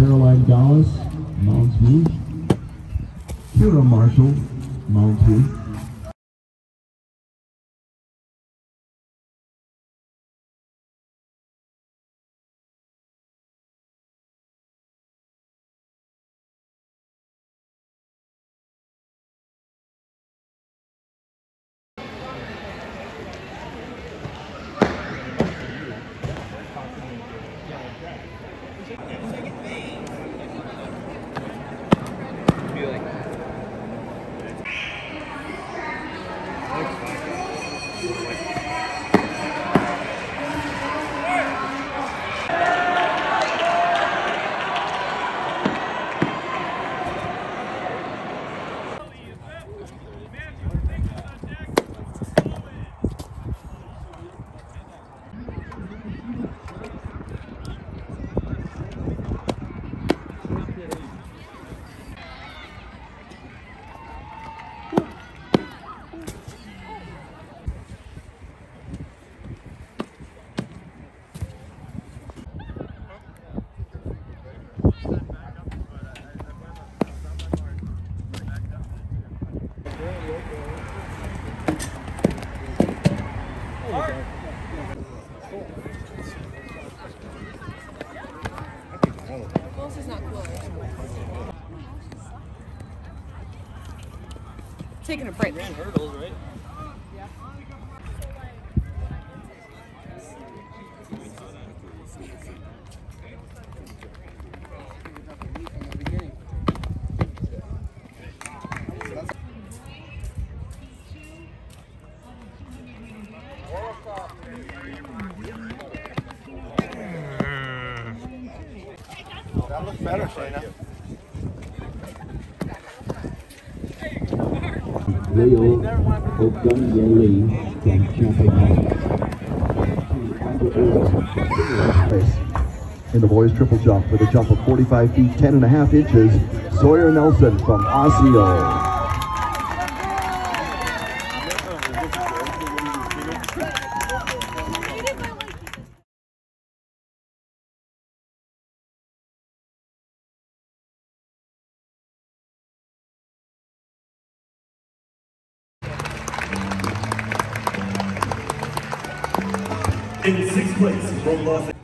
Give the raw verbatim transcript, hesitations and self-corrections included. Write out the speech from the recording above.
Caroline Dallas, Mounds Rouge. Kira Marshall, Mounds Rouge. This is not cool. Taking a break. Ran hurdles, right? Yeah. That looks better, Shayna. Leo Ogunjeli from Champaign. In the boys triple jump with a jump of forty-five feet, ten and a half inches, Sawyer Nelson from Osseo. In sixth place from Los Angeles.